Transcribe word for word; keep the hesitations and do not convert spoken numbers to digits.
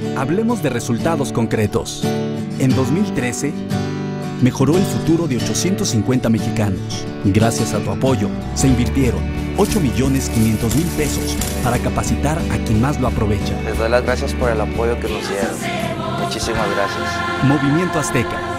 Hablemos de resultados concretos. En dos mil trece, mejoró el futuro de ochocientos cincuenta mexicanos. Gracias a tu apoyo, se invirtieron ocho millones quinientos mil pesos para capacitar a quien más lo aprovecha. Les doy las gracias por el apoyo que nos dieron. Muchísimas gracias. Movimiento Azteca.